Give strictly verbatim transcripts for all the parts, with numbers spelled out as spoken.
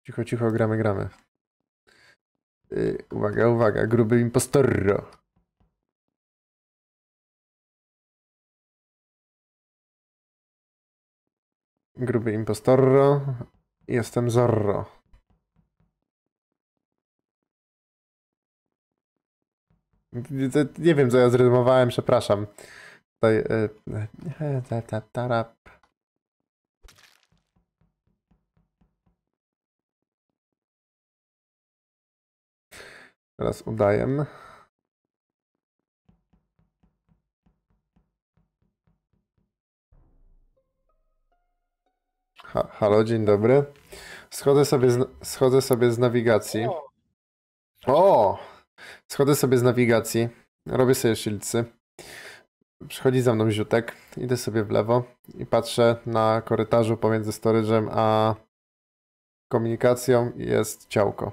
Cicho, cicho, gramy, gramy. Yy, uwaga, uwaga, gruby impostorro. Gruby impostorro. Jestem Zorro. Nie wiem, co ja zrymowałem, przepraszam. Tutaj... Yy, ta, ta, tarap. Teraz udaję. Ha, halo, dzień dobry. Schodzę sobie z, schodzę sobie z nawigacji. O! Schodzę sobie z nawigacji. Robię sobie shieldsy. Przychodzi za mną ziutek. Idę sobie w lewo i patrzę na korytarzu pomiędzy storage'em a komunikacją jest ciałko.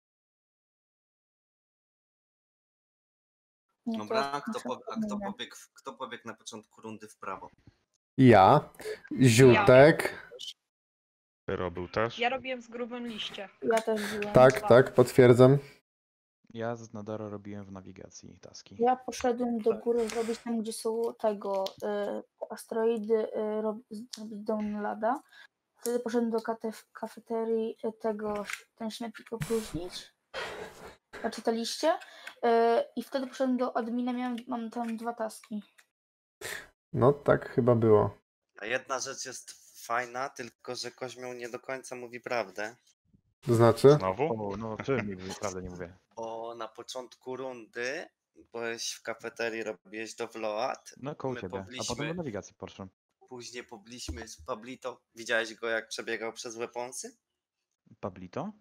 Dobra, kto, po, a kto pobiegł, kto pobiegł na początku rundy w prawo? Ja, ziutek. Pyro był też. Ja robiłem w grubym liście. Ja też byłem. Tak, tak, potwierdzam. Ja z Nadara robiłem w nawigacji taski. Ja poszedłem do góry zrobić tam, gdzie są tego y, asteroidy, y, rob, zrobić downloada. Wtedy poszedłem do kate- kafeterii y, tego, ten śmietnik opróżnić. Znaczy te liście. Y, I wtedy poszedłem do admina, miałem, mam tam dwa taski. No tak chyba było. A jedna rzecz jest fajna, tylko że Koźmią nie do końca mówi prawdę. To znaczy? Znowu? O, no czym nie mówię, prawdę nie mówię. Bo na początku rundy byłeś w kafeterii, robiłeś download. No koło My ciebie, a pobliśmy- potem do nawigacji poszłem. Później pobliśmy z Pablito. Widziałeś go, jak przebiegał przez weaponsy? Pablito?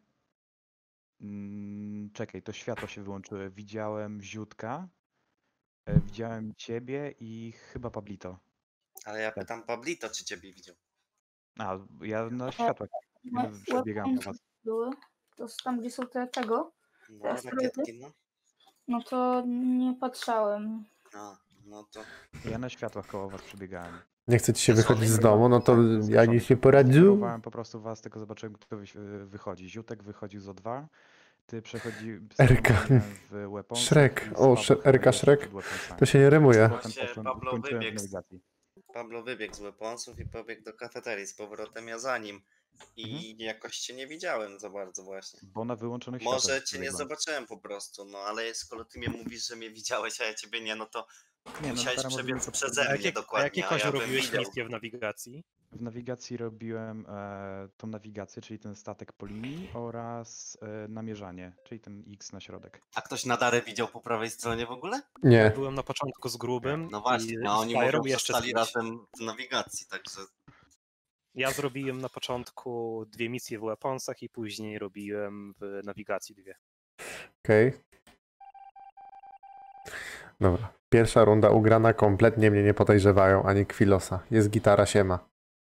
Mm, czekaj, to światło się wyłączyły. Widziałem Ziutka, e, widziałem ciebie i chyba Pablito. Ale ja Tak. pytam Pablito, czy ciebie widział. A, ja na światłach No, przebiegam do was. były. To jest tam, gdzie są te tego. No, Teraz rakietki, no. No to nie patrzałem. A, no to... Ja na światłach koło was przebiegałem. Nie chce ci się Zeszony? wychodzić z domu, no to Tak, ja zgaszony. nie się poradził. Obserwowałem po prostu was, tylko zobaczyłem, kto wy- wychodzi. Ziutek wychodził z O dwa, ty przechodzi... Erka. w weaponsach Shrek. i z O, Pawłem Sze- Erka chodziłeś Shrek. przed weaponsami. To się nie rymuje. Potem Właśnie poszłem, Pablo skończyłem w wybiegł z- nawigacji. Pablo wybiegł z weaponsów i pobiegł do kafeterii z powrotem, ja za nim. I Mhm. jakoś cię nie widziałem za bardzo właśnie. Bo na wyłączonych Może światłach cię nie przebiegłem. zobaczyłem po prostu, no ale skoro ty mnie mówisz, że mnie widziałeś, a ja ciebie nie, no to Nie, no, musiałeś Nadara przebiec mówił, przeze że- mnie A jakie, dokładnie, a jakie a Kozio ja bym robiłeś widział. misję w nawigacji? W nawigacji robiłem e, tą nawigację, czyli ten statek po linii oraz e, namierzanie, czyli ten X na środek. A ktoś Nadarę widział po prawej stronie w ogóle? Nie. Byłem na początku z grubym No właśnie, i no oni z Fajrą mówią, że jeszcze stali z kimś. razem w nawigacji, także Ja zrobiłem na początku dwie misje w weaponsach i później robiłem w nawigacji dwie. Okej. Dobra. Pierwsza runda ugrana, kompletnie mnie nie podejrzewają, ani Kwilosa. Jest gitara, siema.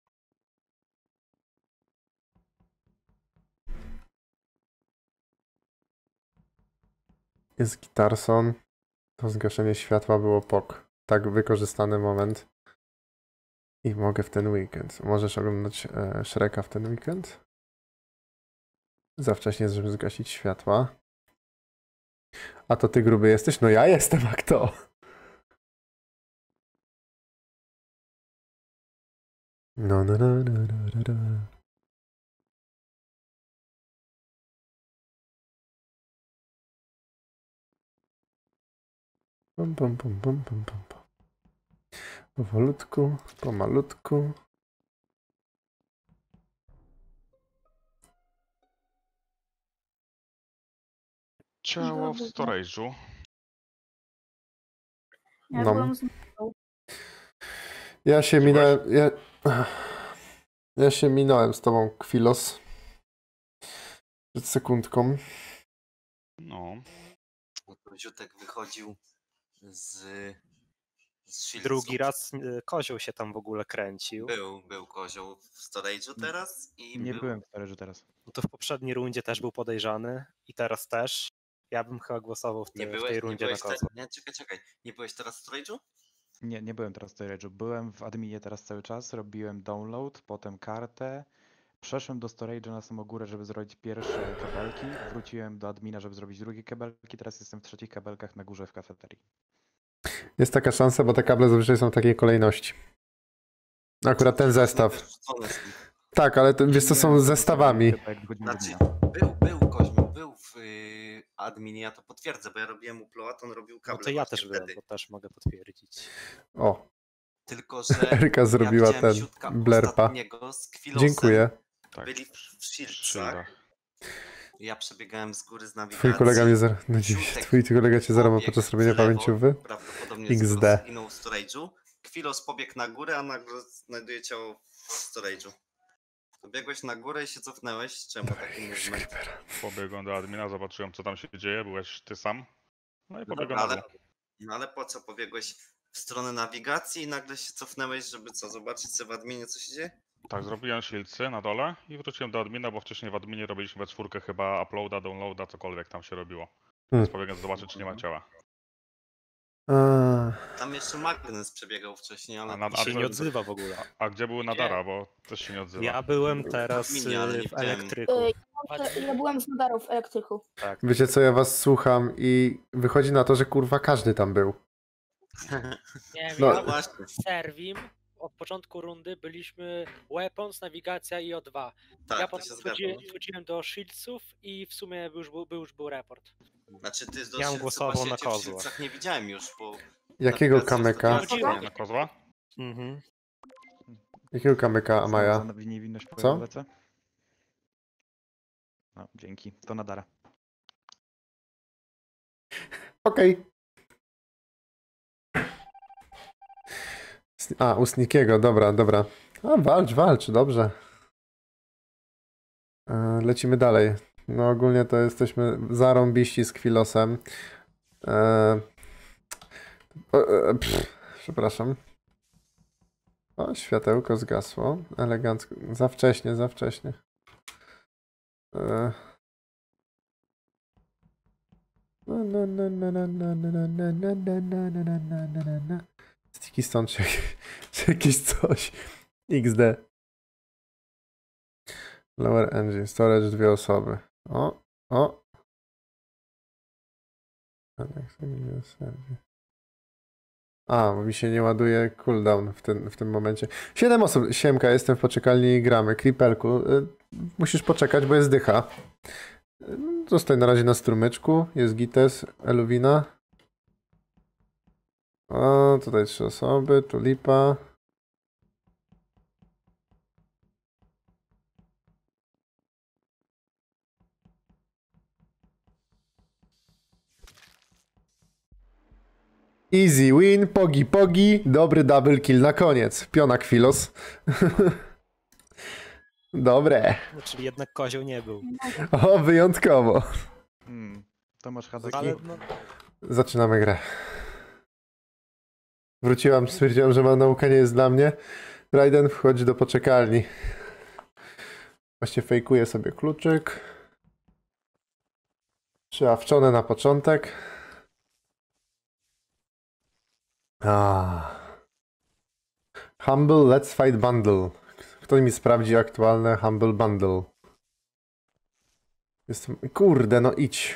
Jest gitarson. To zgaszenie światła było pok. Tak wykorzystany moment. I mogę w ten weekend. Możesz oglądać e, Shreka w ten weekend? Za wcześnie, żeby zgasić światła. A to ty gruby jesteś? No ja jestem, a kto? No, no, no, no, no, no, no. Pum, pum, pum, pum, pum, pum, pum. Powolutku, pomalutku. Ciało w storage'u. Ja No. byłem z... Ja się Gdzie minąłem. Ja, ja się minąłem z tobą, Kwilos. Przed sekundką. No. no to Ziutek wychodził z, z Shieldsów. Drugi raz e, Kozioł się tam w ogóle kręcił. Był, był kozioł w storage'u teraz i Nie był... byłem w storage'u teraz. No to w poprzedniej rundzie też był podejrzany i teraz też. Ja bym chyba głosował w, Nie te, w byłeś, tej nie rundzie na byłeś te... Kozła. Nie, czekaj, czekaj. Nie byłeś teraz w storage'u? Nie, nie byłem teraz w storage'u. Byłem w adminie teraz cały czas, robiłem download, potem kartę, Przeszłem do storage'a na samą górę, żeby zrobić pierwsze kabelki. Wróciłem do admina, żeby zrobić drugie kabelki. Teraz jestem w trzecich kabelkach na górze w kafeterii. Jest taka szansa, bo te kable zazwyczaj są w takiej kolejności. Akurat ten zestaw. Wrzucone z nich. Tak, ale to, wiesz co, są zestawami. Chyba jak wychodzimy z Znaczy, admina. był, był Koźmiu, był w y, adminie, ja to potwierdzę, bo ja robiłem upload, on robił No kable to ja właśnie też byłem, wtedy. bo też mogę potwierdzić. O, Tylko, że Eryka zrobiła ja widziałem ten ziutka blerpa. ostatniego z Kwilosem. Dziękuję. Tak. Byli w, w w Shieldsach. shieldach. Ja przebiegałem z góry z nawigacji. Twój kolega mnie zar... no, dziś, Ziutek twój kolega cię zarobił pobiegł podczas w robienia lewo, pamięciowy? Prawdopodobnie X X D. D. Zginął w storage'u. Kwilos pobiegł na górę, a nagle znajduje ciało w storage'u. Pobiegłeś na górę i się cofnęłeś. Czemu taki movement? Pobiegłem do admina, zobaczyłem co tam się dzieje, byłeś ty sam. No i pobiegłem ale- na dół. No ale po co? Pobiegłeś w stronę nawigacji i nagle się cofnęłeś, żeby co? Zobaczyć sobie w adminie, co się dzieje? Tak, zrobiłem shieldsy na dole i wróciłem do admina, bo wcześniej w adminie robiliśmy we czwórkę chyba uploada, downloada, cokolwiek tam się robiło. Hmm. Więc pobiegłem zobaczyć, czy nie ma ciała. A, Tam jeszcze magnes przebiegał wcześniej, ale... A na- I się to- nie odzywa w ogóle. A gdzie był Nadara, bo też się nie odzywa. Ja byłem teraz Adminie, ale nie y, w widziałem. elektryku. Y, Ja byłem z Nadarą w elektryku. Tak. wiecie co, ja was słucham i wychodzi na to, że kurwa każdy tam był. Nie wiem, No. ja Właśnie. z Servim od początku rundy byliśmy Weapons, nawigacja i O dwa. Tak, ja to potem się zgadza. wchodziłem, wchodziłem do Shieldsów i w sumie już był, był, już był report. Znaczy ty z Ja bym głosował na kozła. W Shieldsach nie widziałem już, bo... Jakiego nawigacja kamyka? ostatnio Na kozła? Mhm. Jakiego kamyka, Amaja? Za niewinność Co? powiem, lecę. No, dzięki. To Nadara. Okej. S- A, u Snikiego, dobra, dobra. A, walcz, walcz, dobrze. E, Lecimy dalej. No ogólnie to jesteśmy zarąbiści z Kwilosem. E, e, e, pff, przepraszam. O, światełko zgasło. Elegancko. Za wcześnie, za wcześnie. E, na, na, na, na, na, na, na, na, na, na, na, na, na, na, na, na, na. Sticky stąd, czy, czy jakieś coś. X D. Lower engine, storage dwie osoby. O, o. A, bo mi się nie ładuje cooldown w tym, w tym momencie. Siedem osób. Siemka, jestem w poczekalni i gramy. Creeperku, y, musisz poczekać, bo jest dycha. Y, Zostań na razie na strumyczku. Jest Gites, Eluwina. O, tutaj trzy osoby. Tulipa. Easy win, pogi pogi, dobry double kill na koniec. Piona Kwilos. Dobre. No, czyli jednak kozioł nie był. O, wyjątkowo. Hmm. Tomasz Hadaki. Ale no, Zaczynamy grę. Wróciłam, stwierdziłam, że ma nauka nie jest dla mnie. Raiden wchodzi do poczekalni. Właśnie fejkuje sobie kluczyk. Trzy awczone na początek. Ah. Humble Let's Fight Bundle. Kto mi sprawdzi aktualne Humble Bundle? Jestem... Kurde, no idź.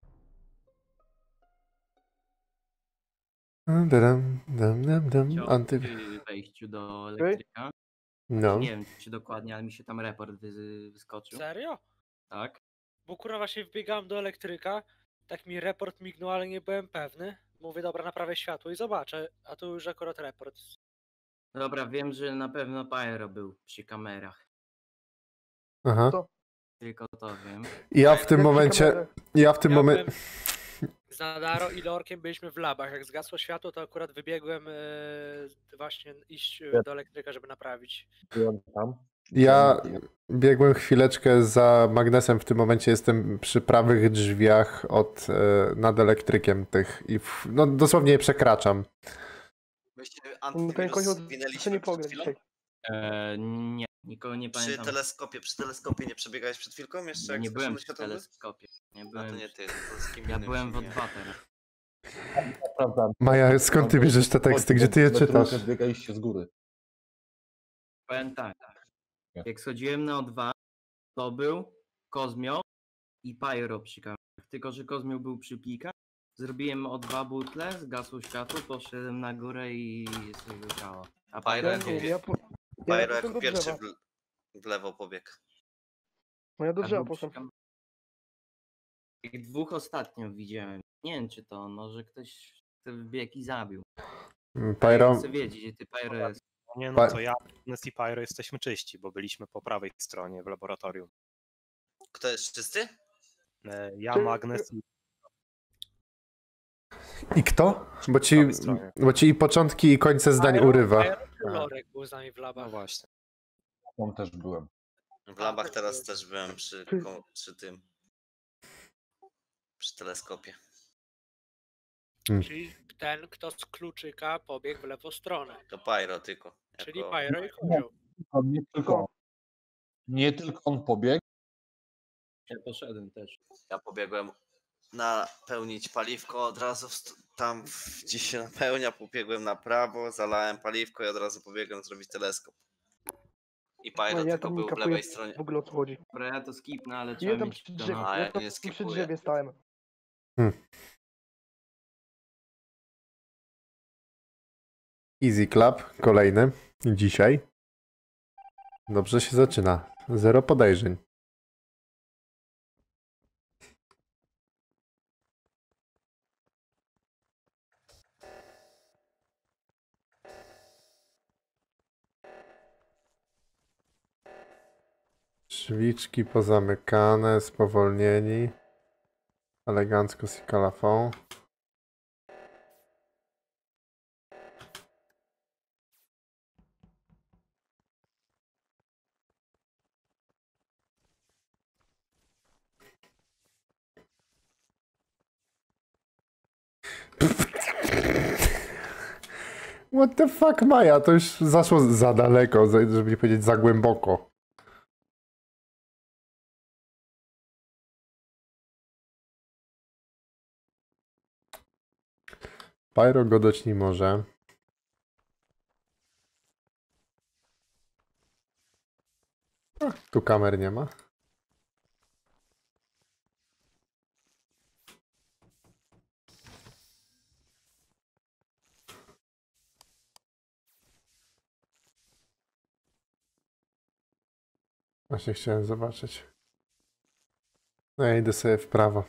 Dam, dam, dam, dam. Anty... Przy wejściu do elektryka. No. Nie wiem czy dokładnie, ale mi się tam report wy, wyskoczył. Serio? Tak. Bo kurwa właśnie wbiegałem do elektryka, tak mi report mignął, ale nie byłem pewny. Mówię, dobra, naprawię światło i zobaczę, a tu już akurat report. Dobra, wiem, że na pewno Pyro był przy kamerach. Aha. Tylko to wiem. I ja w tym momencie... Ja w tym Ja momencie... byłem z Nadaro i Lorkiem byliśmy w labach. Jak zgasło światło, to akurat wybiegłem e, właśnie iść e, do elektryka, żeby naprawić. Ja biegłem chwileczkę za magnesem, w tym momencie jestem przy prawych drzwiach od, e, nad elektrykiem tych i w, no dosłownie je przekraczam. Myście No ten kozioł Antywirus to zwinęliśmy nie przed pograć chwilą? dzisiaj. E, nie, nikogo nie Przy pamiętam. teleskopie, przy teleskopie nie przebiegałeś przed chwilką jeszcze? Jak nie byłem zgaszony przy światło był? teleskopie. Nie A to byłem. nie ty, to z kim Ja innym byłem w się O nie- dwa teraz. Maja, skąd ty bierzesz te teksty? Gdzie ty je czytasz? Biegaliście z góry. Powiem tak. Jak schodziłem na O dwa, to był Kozmio i Pyro przy kamerach. Tylko że Kozmio był przy plikach. Zrobiłem O dwa butle, zgasło światło, poszedłem na górę i sobie ciało. A Pyro Pyro jako, gdzieś. pie... Ja, po, ja Pyro poszedłem jako do pierwszy drzewa. w... w lewo pobiegł. No ja do A drzewa był przy poszedłem. kam- Tych dwóch ostatnio widziałem. Nie wiem czy to, może ktoś te wbiegł i zabił. Pyro, Chcę wiedzieć, gdzie ty Pyro jest. Nie, Pa- no to ja, Agnes i Pyro jesteśmy czyści, bo byliśmy po prawej stronie w laboratorium. Kto jest czysty? E, Ja, Czy- Magnes i i kto? Bo ci, prawej stronie. bo ci i początki i końce zdań Pyro- urywa. Pyro czy Lorek był z nami w No labach. właśnie. Tam też byłem. W labach teraz też byłem przy, ko- przy tym. Przy teleskopie. Czyli ten, kto z kluczyka pobiegł w lewą stronę. To Pyro tylko. Czyli Jako... Pyro i Kozioł. A nie tylko on. Nie tylko on pobiegł. Ja poszedłem też. Ja pobiegłem napełnić paliwko, od razu wst- tam gdzie się napełnia, pobiegłem na prawo, zalałem paliwko i od razu pobiegłem zrobić teleskop. I Pyro No, ja tylko tam był nie w kapuję lewej stronie. w ogóle o co chodzi. Dobra, ja to skipnę, ale Ja trzeba tam mieć przy to drzewie, na... A, ja ja tam nie przy skipuję. drzewie stałem. Easy Club, kolejny. Dzisiaj. Dobrze się zaczyna. Zero podejrzeń. Drzwiczki pozamykane, spowolnieni. Elegancko z kalafą. What the fuck, Maja? To już zaszło za daleko, za- żeby nie powiedzieć za głęboko. Pyro godać nie może. Ach, tu kamer nie ma. Właśnie chciałem zobaczyć. No ja idę sobie w prawo.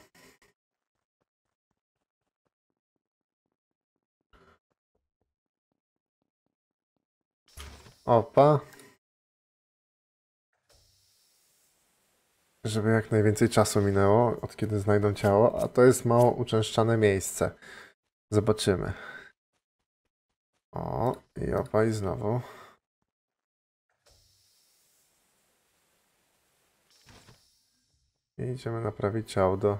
Opa. Żeby jak najwięcej czasu minęło, od kiedy znajdą ciało, a to jest mało uczęszczane miejsce. Zobaczymy. O, i opa, i znowu. I idziemy naprawić auto.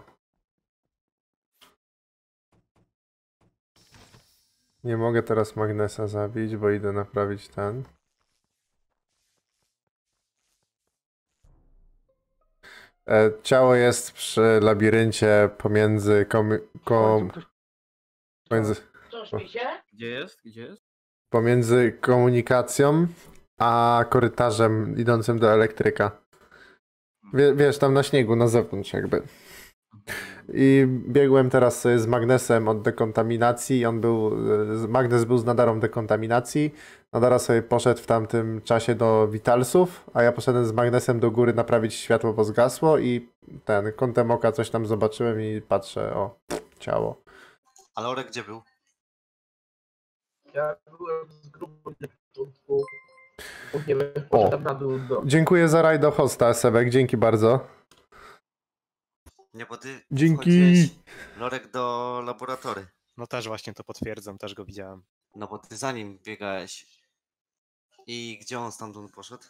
Nie mogę teraz Magnesa zabić, bo idę naprawić ten. E, ciało jest przy labiryncie pomiędzy komi- kom- pomiędzy, Gdzie jest? Gdzie jest? pomiędzy komunikacją a korytarzem idącym do elektryka. Wie, wiesz, tam na śniegu, na zewnątrz jakby. I biegłem teraz sobie z Magnesem od dekontaminacji. On był, z- Magnes był z Nadarą dekontaminacji. Nadara sobie poszedł w tamtym czasie do Vitalsów, a ja poszedłem z Magnesem do góry naprawić światło, bo zgasło i ten, kątem oka coś tam zobaczyłem i patrzę, o, ciało. A Lorek gdzie był? Ja byłem z grupą początku. Nie wiem, O. poszedłem na dół do... Dziękuję za raj do hosta, Sebek, dzięki bardzo. Nie, bo ty Dzięki. wchodziłeś, Lorek, do laboratory. No też właśnie to potwierdzam, też go widziałem. No bo ty za nim biegałeś. I gdzie on stamtąd poszedł?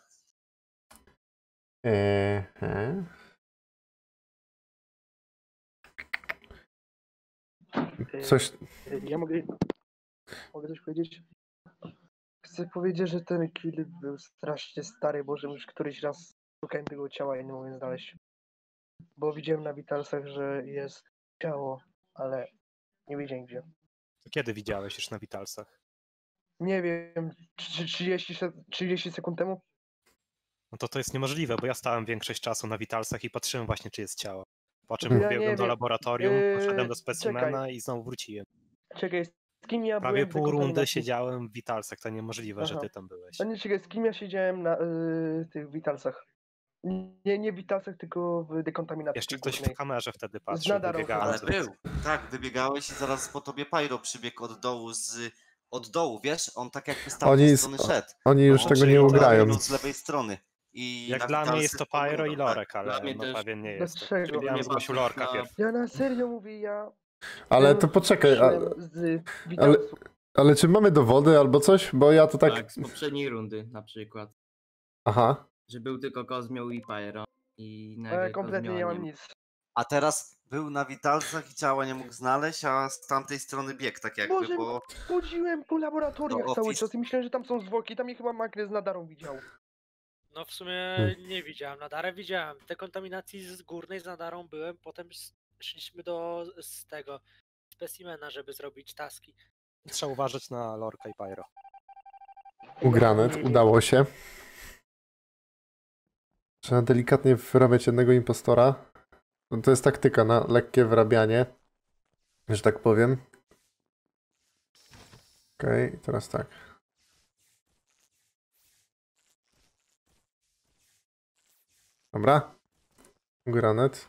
Eee, he. Coś, Ja mogę... Mogę coś powiedzieć? Chcę powiedzieć, że ten kill był strasznie stary, bo że już któryś raz szukałem tego ciała i nie mogłem znaleźć. Bo widziałem na Vitalsach, że jest ciało, ale nie wiedziałem gdzie. To kiedy widziałeś już na Vitalsach? Nie wiem, czy trzydzieści, se- trzydzieści sekund temu? No to to jest niemożliwe, bo ja stałem większość czasu na Witalsach i patrzyłem właśnie, czy jest ciało. Po czym Ja nie pobiegłem do wiem. laboratorium, Yy, poszedłem do specimena czekaj. i znowu wróciłem. Czekaj, z kim ja Prawie byłem w pół rundy dekontaminacji? siedziałem w Witalsach, to niemożliwe, że Aha. ty tam byłeś. A nie, czekaj, z kim ja siedziałem na y, tych Witalsach? Nie, nie w Witalsach, tylko w dekontaminacji Jeszcze tej ktoś górnej. w kamerze wtedy Z patrzył, Nadarą wybiegałem. Ale z- był. Tak, wybiegałeś i zaraz po tobie Pyro przybiegł od dołu z... Od dołu, wiesz? On tak jakby z tamtej Oni, strony z, szedł. oni już No, tego czyli nie to ugrają. Minął z lewej strony. I Jak na dla mnie Witalsy jest to wpłynął, Pyro i tak. Lorek, ale Dla mnie no też. pewien nie jest. Dlaczego? Czyli ja bym Nie zgłosił patrząc Lorka na- pierw. Ja na serio mówię, ja... Ale ja to poczekaj, a, patrzyłem z ale, Witalsów. ale czy mamy dowody albo coś? Bo ja to tak... Tak, z poprzedniej rundy na przykład. Aha. Że był tylko Kozmioł i Pyro. I A nagle ja kompletnie nie Kozmioła mam ma. nic. A teraz był na Witalsach i ciała nie mógł znaleźć, a z tamtej strony biegł tak jakby, Boże, bo... chodziłem po laboratoriach No, cały office. czas i myślałem, że tam są zwłoki. Tam mnie chyba Makry z Nadarą widział. No w sumie Hmm. nie widziałem, Nadarę widziałem. W dekontaminacji z górnej z Nadarą byłem, potem s- szliśmy do z tego specimena, żeby zrobić taski. Trzeba uważać na Lorka i Pyro. Ugrane, udało się. Trzeba delikatnie wyrabiać jednego impostora. No to jest taktyka na lekkie wyrabianie, że tak powiem. Okej, okay, teraz tak. Dobra. Granet.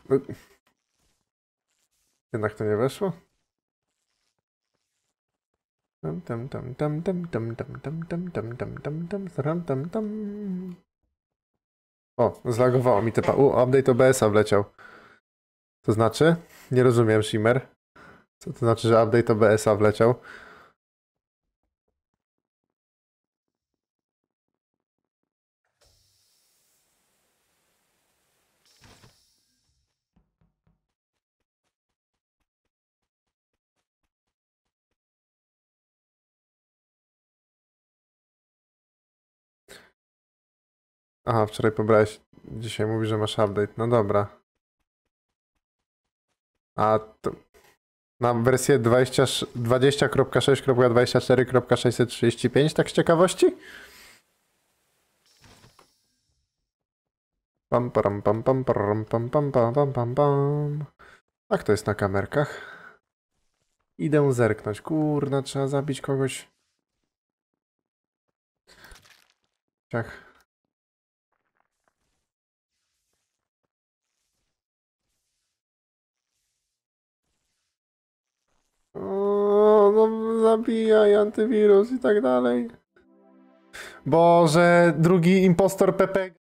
Jednak to nie weszło. Tam, tam, tam, tam, tam, tam, tam, tam, tam, tam, tam, tam, tam, tam, tam, tam. O, zlagowało mi typa. U, update O B S-a wleciał. To znaczy? Nie rozumiem, Shimmer. Co to znaczy, że update O B S-a wleciał? Aha, wczoraj pobrałeś. Dzisiaj mówi, że masz update. No dobra. A to... Na wersję dwadzieścia kropka sześć kropka dwadzieścia cztery kropka sześćset trzydzieści pięć, tak z ciekawości? Pam pam pam pam pam pam pam pam pam pam pam. Tak to jest na kamerkach. Idę zerknąć. Kurna, trzeba zabić kogoś. Tak. O, no zabijaj antywirus i tak dalej. Boże, drugi impostor P P